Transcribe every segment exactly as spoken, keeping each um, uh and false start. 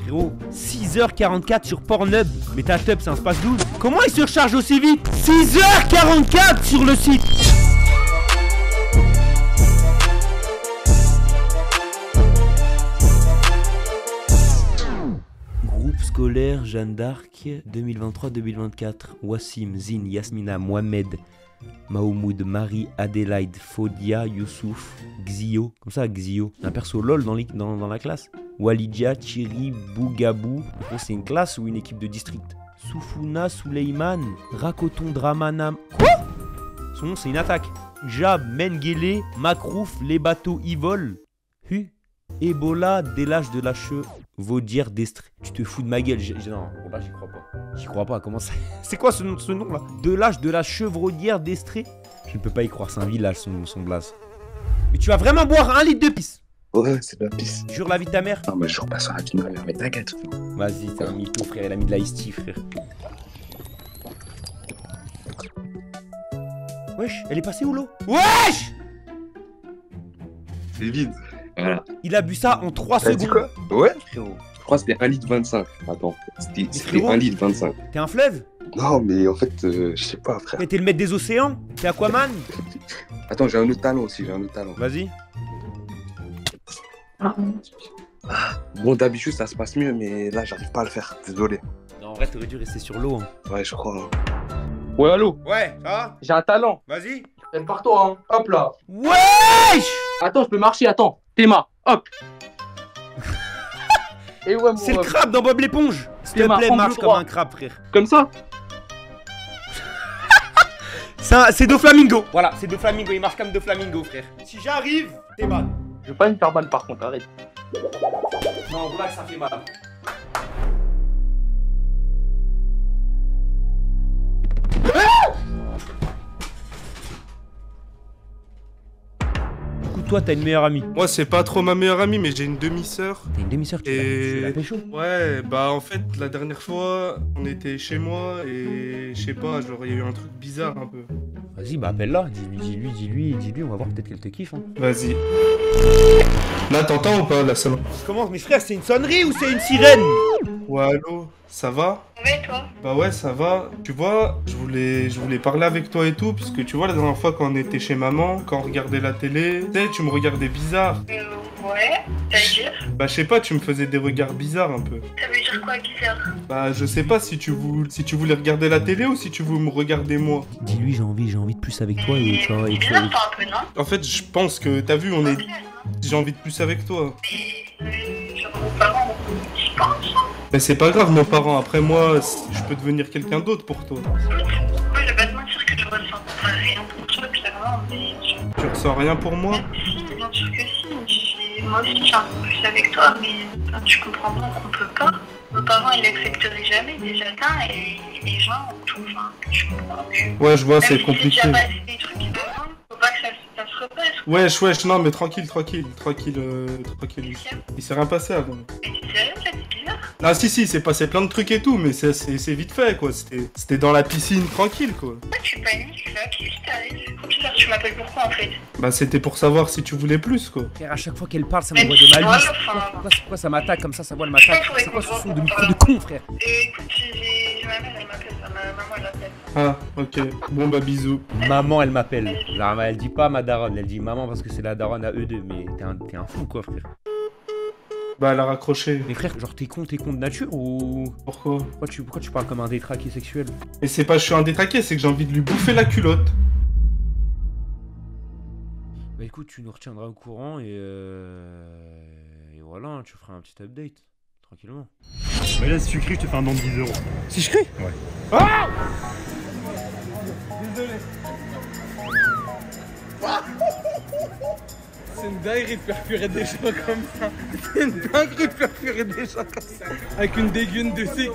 Frérot, six heures quarante-quatre sur Pornhub. Mais ta tub, c'est un space douze. Comment il se recharge aussi vite? six heures quarante-quatre sur le site. Groupe scolaire Jeanne d'Arc deux mille vingt-trois deux mille vingt-quatre. Wassim, Zine, Yasmina, Mohamed, Mahmoud, Marie, Adélaïde, Fodia, Youssouf, Xio. Comme ça, Xio. Un perso LOL dans, dans, dans la classe. Walidia, Chiri, Bougabou. C'est une classe ou une équipe de district? Soufouna, Souleyman, Rakoton, Dramanam. Quoi? Son nom, c'est une attaque. Jab, Mengele, Makrouf, les bateaux Ivol. Hu, Ebola, Délage de la cheveux. Vaudière d'Estrée. Tu te fous de ma gueule. J non, là j'y crois pas. J'y crois pas. Comment ça? C'est quoi ce, ce nom là? Delage de la Chevraudière d'Estrée. Je ne peux pas y croire. C'est un village son, son blaze. Mais tu vas vraiment boire un litre de pisse? Ouais, c'est de la pisse. Jure la vie de ta mère? Non, mais je jure pas sur la vie de ma mère. Mais t'inquiète. Vas-y, t'es un mytho, frère. Il a mis de la ice tea, frère. Wesh, elle est passée où l'eau? Wesh! C'est vide. Voilà. Il a bu ça en trois secondes. Dit quoi? Ouais, frérot. Je crois que c'était un litre vingt-cinq. Attends, c'était un litre vingt-cinq. T'es un fleuve? Non, mais en fait, euh, je sais pas, frère. Mais t'es le maître des océans? T'es Aquaman? Attends, j'ai un autre talent aussi, j'ai un autre talent. Vas-y. Ah. Bon, d'habitude, ça se passe mieux, mais là, j'arrive pas à le faire. Désolé. Non, en vrai, t'aurais dû rester sur l'eau. Hein. Ouais, je crois. Hein. Ouais, allô? Ouais, ça va? J'ai un talent. Vas-y. Elle part toi, hein. Hop là. Wesh! Attends, je peux marcher, attends. Théma, hop. Et ouais, c'est le crabe dans Bob l'éponge. S'il te plaît, marche comme un crabe, frère. Comme ça? C'est Doflamingo. Voilà, c'est Doflamingo. Il marche comme Doflamingo, frère. Si j'arrive, t'es mal. Je vais pas me faire mal par contre, arrête. Non, blague, ça fait mal. Toi, t'as une meilleure amie. Moi, c'est pas trop ma meilleure amie, mais j'ai une demi-sœur. T'as une demi-sœur, tu et... l'as pécho? Ouais, bah en fait, la dernière fois, on était chez moi et je sais pas, genre, il y a eu un truc bizarre un peu. Vas-y, bah appelle-la, dis-lui, dis-lui, dis-lui, dis-lui, on va voir peut-être qu'elle te kiffe. Hein. Vas-y. Là, t'entends ou pas, la salon? Comment, mes frères, c'est une sonnerie ou c'est une sirène? Ouais, allô? Ça va? Ouais, toi? Bah ouais, ça va. Tu vois, je voulais, je voulais parler avec toi et tout, puisque tu vois, la dernière fois quand on était chez maman, quand on regardait la télé, tu sais, tu me regardais bizarre. Euh, ouais, c'est-à-dire? Bah je sais pas, tu me faisais des regards bizarres un peu. Ça veut dire quoi, bizarre? Bah je sais pas si tu, voulais, si tu voulais regarder la télé ou si tu voulais me regarder moi. Dis-lui, j'ai envie, j'ai envie de plus avec toi et tu vois... C'est bizarre, ça, un peu, non? En fait, je pense que, t'as vu, on est... J'ai envie de plus avec toi. Mais, genre, vos parents, je pense. Mais c'est pas grave, nos parents. Après, moi, je peux devenir quelqu'un d'autre pour toi. Moi, je vais pas te mentir que je ressens rien pour toi, clairement, mais... Tu ressens rien pour moi? Si, bien sûr que si. Moi aussi, j'ai envie de plus avec toi, mais enfin, tu comprends bien qu'on peut pas. Nos parents, ils l'accepteraient jamais, déjà, d'un, et les gens, tout, enfin, tu comprends que... Ouais, je vois, c'est Même si compliqué. déjà passé des trucs avant, faut pas que ça, ça se repasse. Wesh, wesh, non, mais tranquille, tranquille, tranquille, euh, tranquille. Il s'est rien passé avant. Mais t'es sérieux, ça, c'est bizarre? Ah si si, c'est passé plein de trucs et tout, mais c'est vite fait quoi, c'était dans la piscine tranquille quoi. Pourquoi tu paniques là? Qu'est-ce qui t'arrive? Pourquoi tu m'appelles pourquoi en fait? Bah c'était pour savoir si tu voulais plus quoi. Frère, à chaque fois qu'elle parle, ça m'envoie des malus. Pourquoi, pourquoi ça m'attaque comme ça, sa voix elle m'attaque? C'est quoi ce son de micro de con, frère? Écoute, j'ai ma mère, elle m'appelle, ma maman elle m'appelle. Ah ok, bon bah bisous. Maman elle m'appelle. Elle dit pas ma daronne, elle dit maman parce que c'est la daronne à eux deux, mais t'es un, t'es un fou quoi frère. Bah elle a raccroché. Mais frère, genre t'es con, t'es con de nature ou... Pourquoi? Pourquoi tu, pourquoi tu parles comme un détraqué sexuel? Et c'est pas je suis un détraqué, c'est que j'ai envie de lui bouffer la culotte. Bah écoute, tu nous retiendras au courant et euh... et voilà, tu feras un petit update, tranquillement. Mais là si tu cries, je te fais un don de dix euros. Si je crie? Ouais. Ah! Désolé. C'est une dinguerie de perfurer des gens comme ça. C'est une dinguerie de perfurer des gens comme ça. Avec une dégaine de sécu.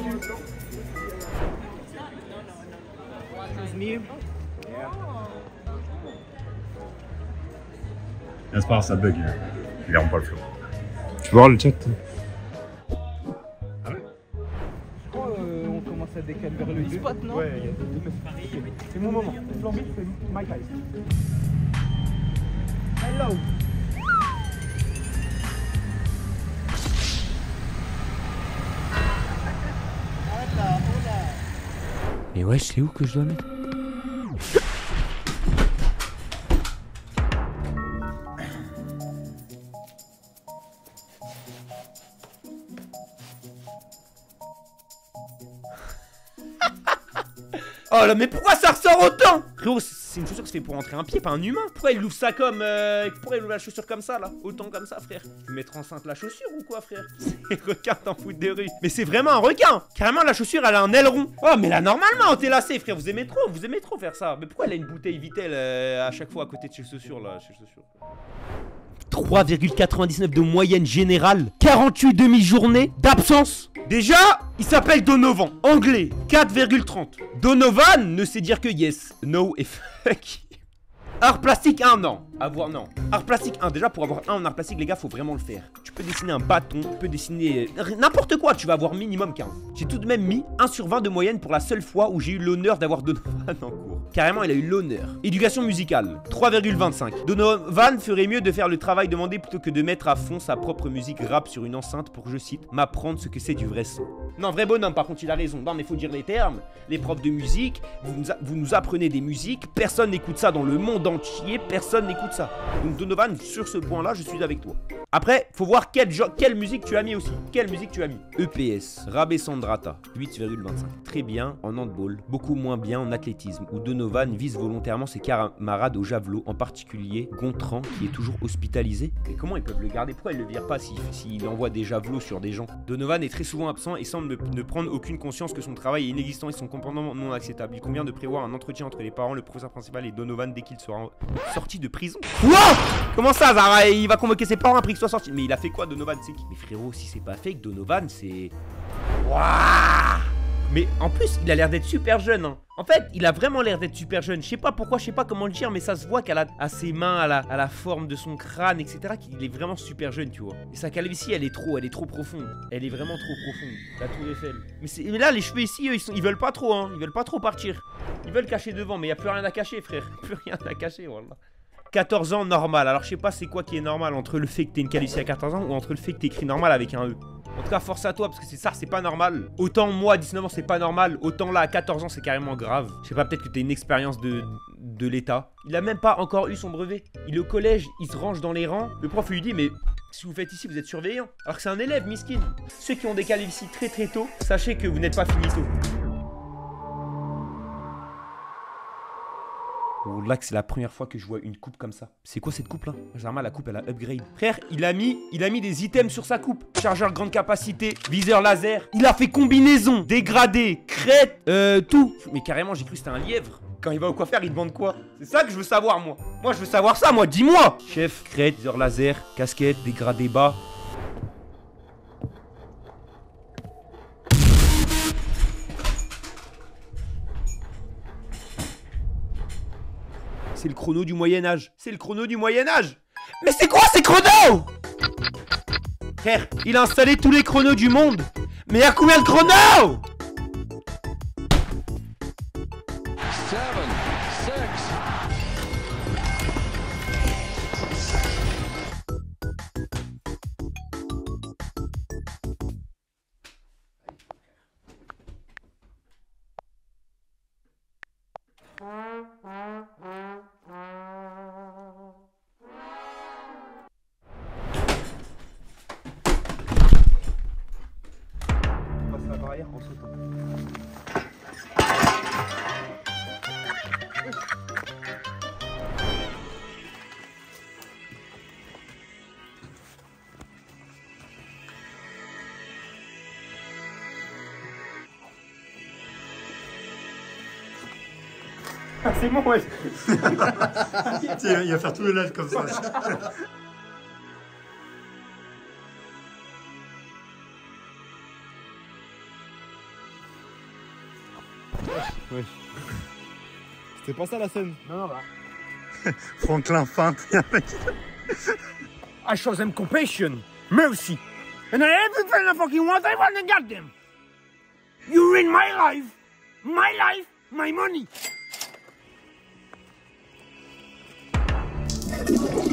C'est pas grave, ça bug. Il rend pas le flow. Tu peux voir le chat? Ah ouais? Je crois euh, on commence à décaler vers le spot, non? Ouais, il y a deux meufs. C'est mon moment. Flambit, c'est my guys. Hello. « Mais ouais, c'est où que je dois mettre? Oh là, mais pourquoi ça ressort autant? Frérot, c'est une chaussure qui se fait pour entrer un pied, pas un humain. Pourquoi il ouvre ça comme... Euh, pourquoi il ouvre la chaussure comme ça, là? Autant comme ça, frère. Tu veux mettre enceinte la chaussure ou quoi, frère? C'est requin t'en foutre de rue. Mais c'est vraiment un requin. Carrément, la chaussure, elle a un aileron. Oh, mais là, normalement, t'es lassé, frère. Vous aimez trop, vous aimez trop faire ça. Mais pourquoi elle a une bouteille Vitel euh, à chaque fois à côté de chez chaussures, là, chez chaussures? trois virgule quatre-vingt-dix-neuf de moyenne générale, quarante-huit demi-journées d'absence. Déjà, il s'appelle Donovan, anglais, quatre virgule trente. Donovan ne sait dire que yes, no et fuck. Art plastique un an. Avoir non. Art plastique un. Déjà pour avoir un en art plastique les gars faut vraiment le faire. Tu peux dessiner un bâton, tu peux dessiner n'importe quoi, tu vas avoir minimum quinze. J'ai tout de même mis un sur vingt de moyenne pour la seule fois où j'ai eu l'honneur d'avoir Donovan en cours. Carrément il a eu l'honneur. Éducation musicale, trois virgule vingt-cinq. Donovan ferait mieux de faire le travail demandé plutôt que de mettre à fond sa propre musique rap sur une enceinte pour, je cite, m'apprendre ce que c'est du vrai son. Non vrai bonhomme par contre il a raison. Non mais faut dire les termes. Les profs de musique, vous nous, vous nous apprenez des musiques, personne n'écoute ça dans le monde entier, personne n'écoute ça. Donc Donovan, sur ce point-là, je suis avec toi. Après, faut voir quelle, quelle musique tu as mis aussi. Quelle musique tu as mis. E P S, Rabé Sandrata, huit virgule vingt-cinq. Très bien en handball, beaucoup moins bien en athlétisme, où Donovan vise volontairement ses camarades au javelot, en particulier Gontran, qui est toujours hospitalisé. Mais comment ils peuvent le garder? Pourquoi ils le virent pas s'il s'il envoie des javelots sur des gens? Donovan est très souvent absent et semble ne, ne prendre aucune conscience que son travail est inexistant et son comportement non acceptable. Il convient de prévoir un entretien entre les parents, le professeur principal et Donovan dès qu'il sera sorti de prison. Wow! Comment ça, Zara? Il va convoquer ses parents après qu'il soit sorti. Mais il a fait quoi, Donovan? C'est qui? Mais frérot, si c'est pas fake, Donovan, c'est... Waouh! Mais en plus, il a l'air d'être super jeune. Hein. En fait, il a vraiment l'air d'être super jeune. Je sais pas pourquoi, je sais pas comment le dire, mais ça se voit qu'à la... à ses mains, à la... à la forme de son crâne, et cetera, qu'il est vraiment super jeune, tu vois. Et sa calvitie, elle est trop, elle est trop profonde. Elle est vraiment trop profonde. La tour Eiffel. Mais, mais là, les cheveux ici, eux, ils, sont... ils veulent pas trop, hein. Ils veulent pas trop partir. Ils veulent cacher devant, mais il y a plus rien à cacher, frère. Plus rien à cacher, voilà. quatorze ans, normal. Alors, je sais pas c'est quoi qui est normal entre le fait que t'aies une calvitie à quatorze ans ou entre le fait que t'écris normal avec un E. En tout cas, force à toi, parce que c'est ça, c'est pas normal. Autant moi, à dix-neuf ans, c'est pas normal. Autant là, à quatorze ans, c'est carrément grave. Je sais pas, peut-être que t'as une expérience de, de l'État. Il a même pas encore eu son brevet. Il est au collège, il se range dans les rangs. Le prof lui dit, mais si vous faites ici, vous êtes surveillant. Alors que c'est un élève, miskin. Ceux qui ont des calvities très très tôt, sachez que vous n'êtes pas finito. Oh là que c'est la première fois que je vois une coupe comme ça. C'est quoi cette coupe là? Généralement la coupe elle a upgrade. Frère, il a mis il a mis des items sur sa coupe. Chargeur grande capacité, viseur laser. Il a fait combinaison, dégradé, crête, euh, tout. Mais carrément j'ai cru que c'était un lièvre. Quand il va au coiffeur il demande quoi? C'est ça que je veux savoir moi. Moi je veux savoir ça moi, dis-moi. Chef, crête, viseur laser, casquette, dégradé bas. C'est le chrono du Moyen-Âge. C'est le chrono du Moyen-Âge. Mais c'est quoi ces chronos? Frère, il a installé tous les chronos du monde. Mais il y a combien de chronos? seven, six. En sautant. Ah, c'est bon, ouais. Tiens, il va faire tout le live comme ça. Ouais. C'était pas ça la scène. Non, non, bah. Franklin feinte. I show them compassion, mercy, and everything I fucking want, I want to get them. You ruin my life, my life, my money.